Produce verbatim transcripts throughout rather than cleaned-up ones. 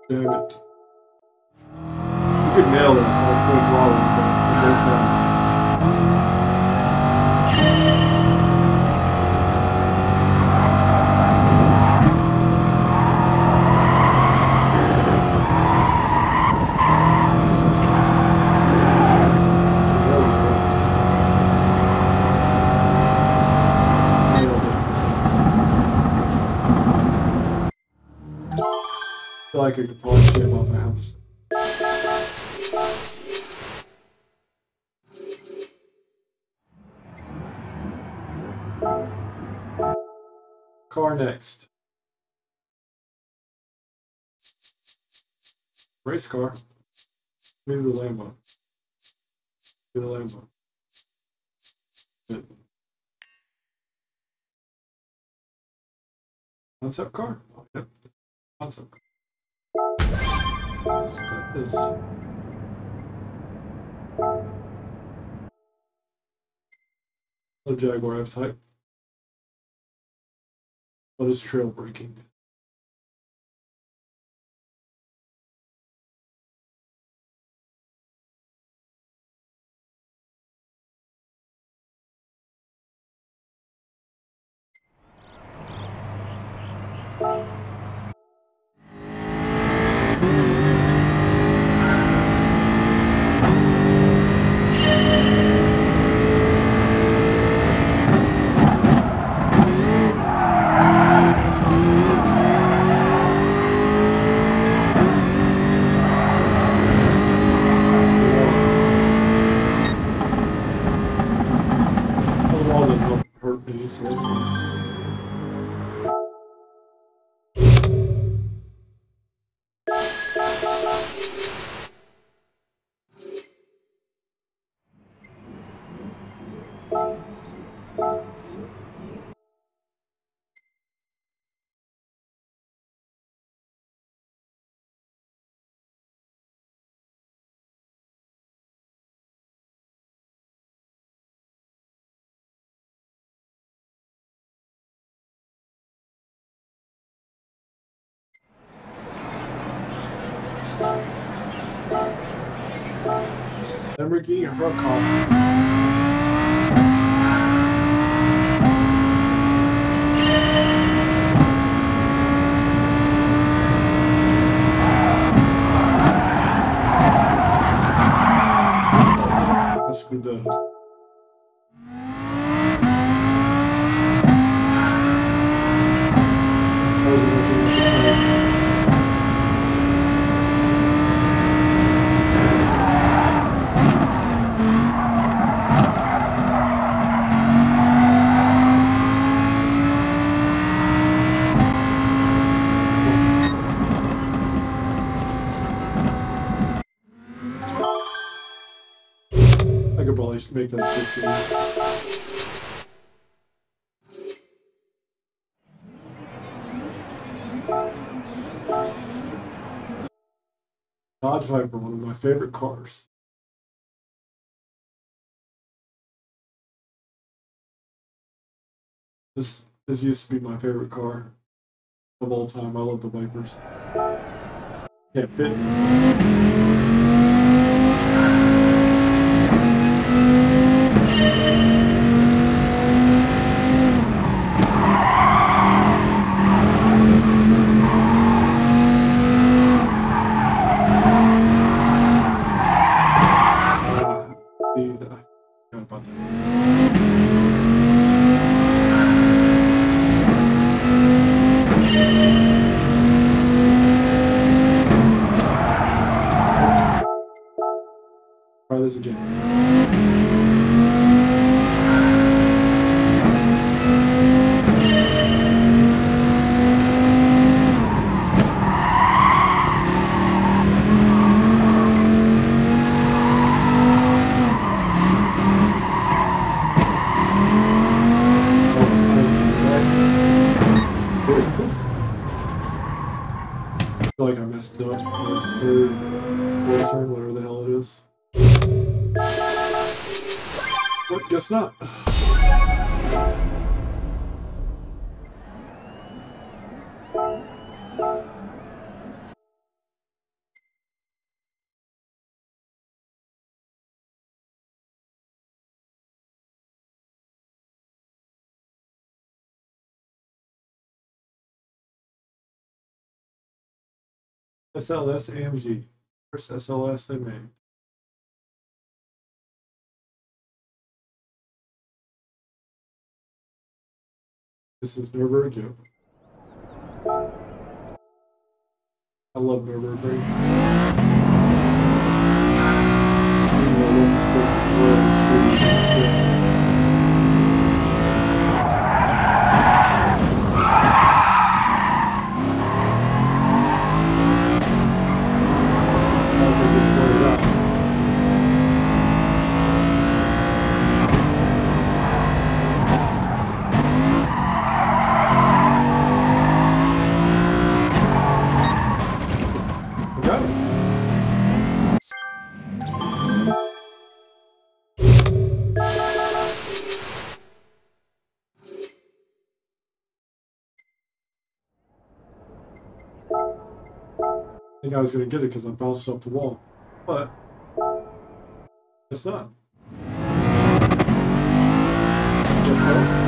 Damn it. You could nail it on full throttle, but it makes sense. I feel like I could polish shit off my house. Car next. Race car. Maybe the Lambo. Maybe the Lambo. Good. Concept car? Oh, yep. Concept car. That is. A Jaguar F-Type. What is trail braking? Overall, it doesn't hurt me, so it's fine. Lamborghini Huracan. Escudo. I could probably make that fifteen. Dodge Viper, one of my favorite cars. This this used to be my favorite car of all time. I love the Vipers. Can't fit me. Try this again. I feel like I messed up. Third, fourth turn, whatever the hell it is. But guess not. S L S A M G. First S L S they made. This is Nürburgring. I love Nürburgring. I think I was going to get it because I bounced off the wall, but it's not. Guess so.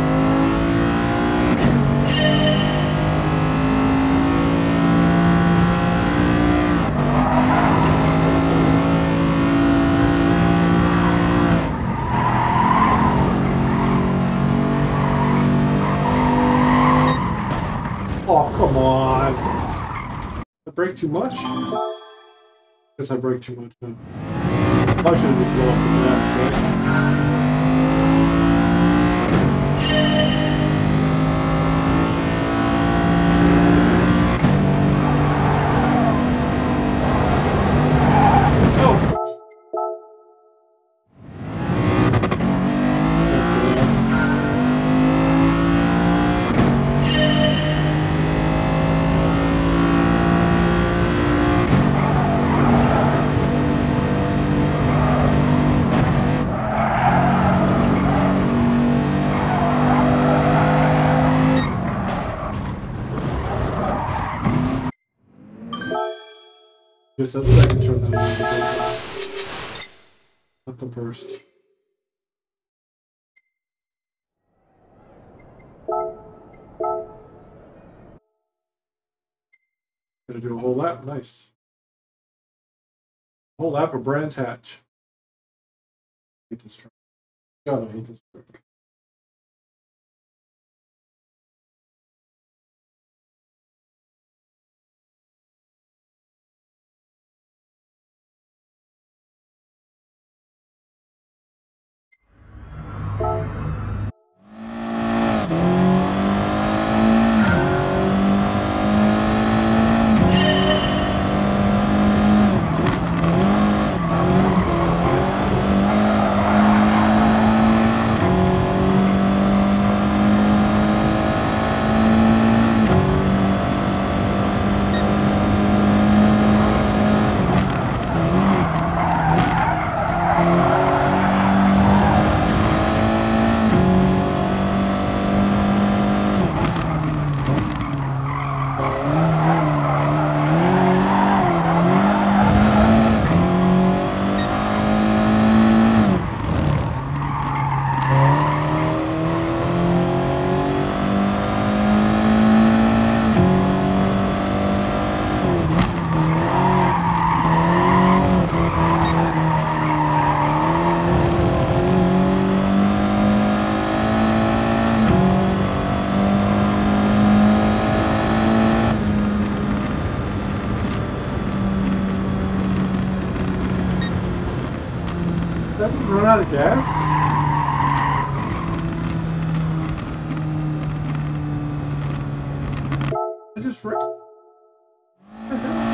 Oh, come on. I break too much? Guess I break too much then. I should have just lost the map, right? Just that second turn that I not the first. Gonna do a whole lap, nice. Whole lap of Brands Hatch. I hate this track. God, I hate this track. Did I just run out of gas? I just ran. What the hell?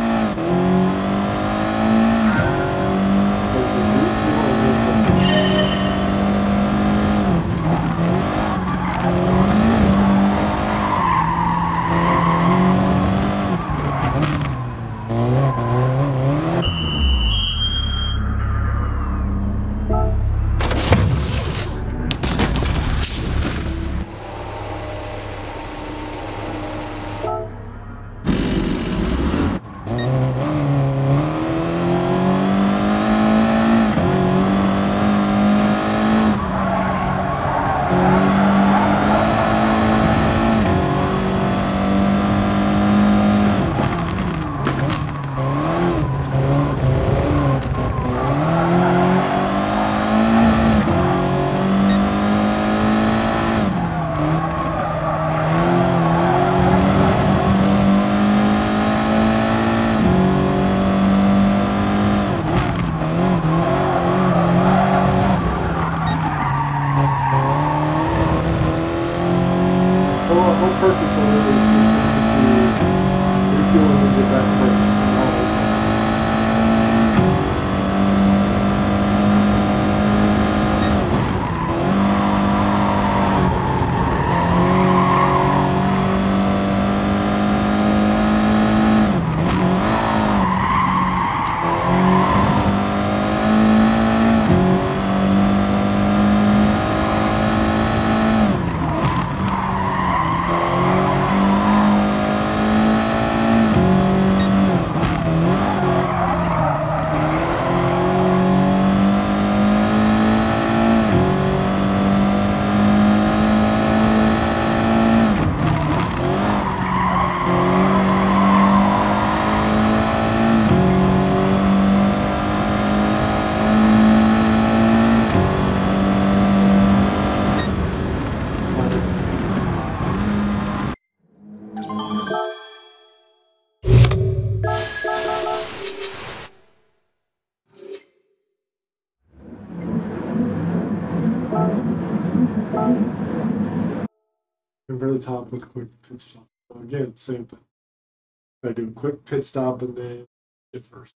can barely top with a quick pit stop. So again, same thing. I do a quick pit stop and then get first.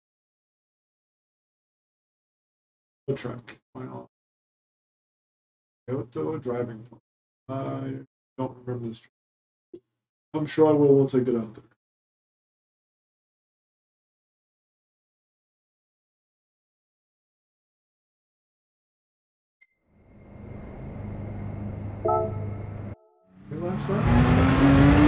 The truck. Why not? Kyoto driving point. I don't remember this. I'm sure I will once I get out there. Any laps left?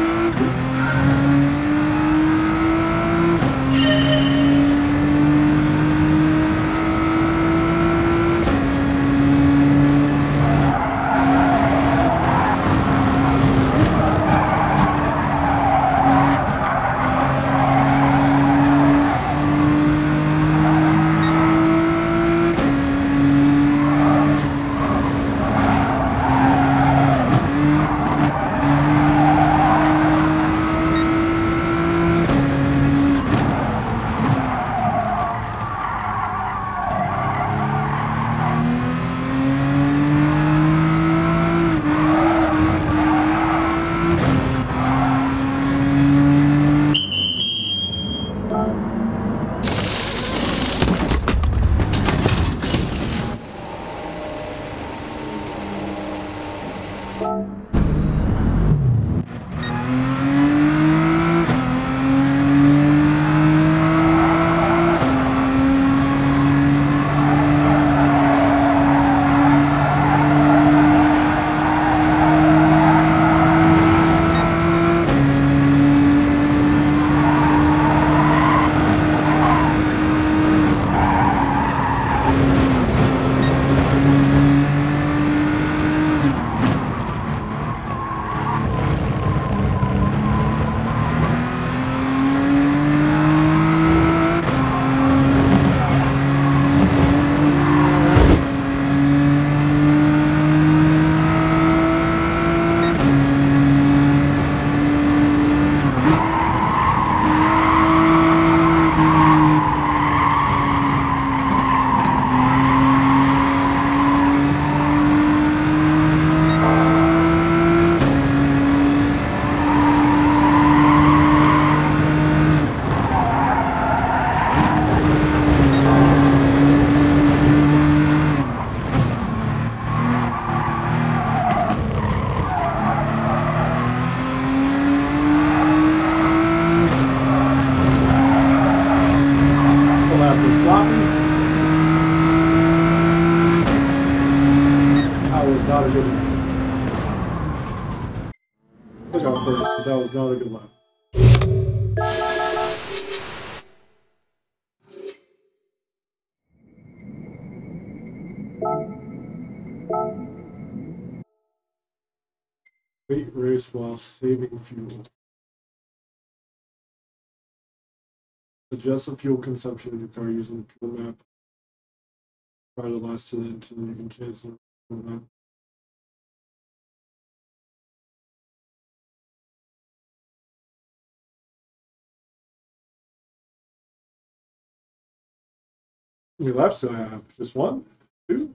That was not a good lap. Wait race while saving fuel. Adjust the fuel consumption of your car using the fuel map. Try to last to the end until you can change the fuel map. How many laps do I have? Just one? Two?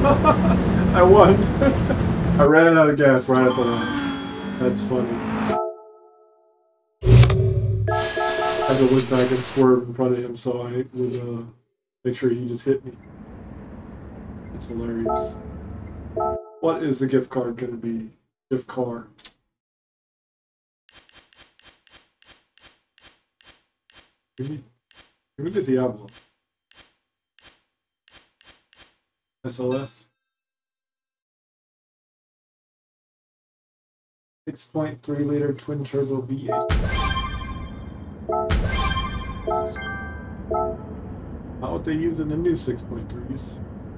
I won. I ran out of gas right at the line. That's funny. I had to look back and swerve in front of him so I would uh, make sure he just hit me. It's hilarious. What is the gift card going to be? Gift card. Give me, give me the Diablo. S L S. six point three liter twin turbo V eight. Not what they use in the new six point threes.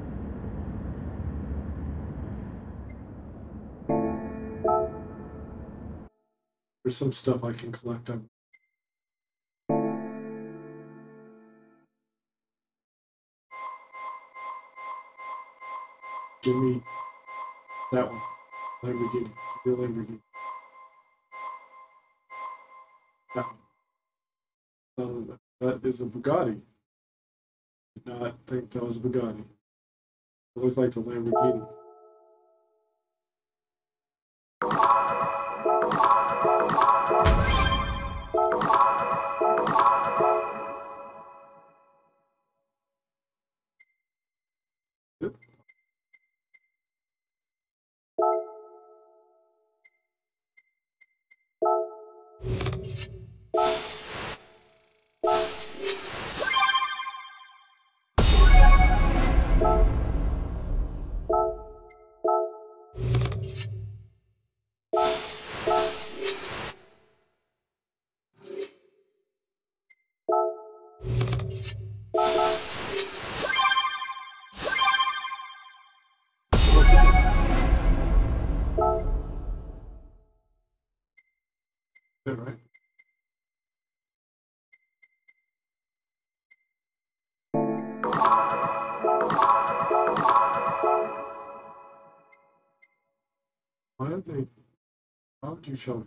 There's some stuff I can collect on. Give me that one. Lamborghini. Give me a Lamborghini. That one. So that is a Bugatti. Did not think that was a Bugatti. It looked like the Lamborghini. Yep. Is that right? Why did they? Why would you show me?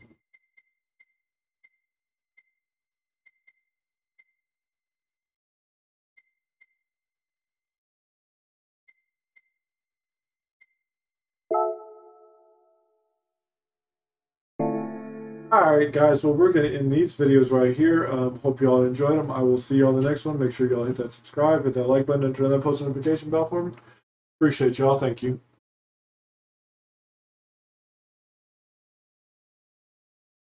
Alright guys, well we're going to end these videos right here. Um, hope you all enjoyed them. I will see you on the next one. Make sure you all hit that subscribe, hit that like button, and turn that post notification bell for me. Appreciate y'all. Thank you.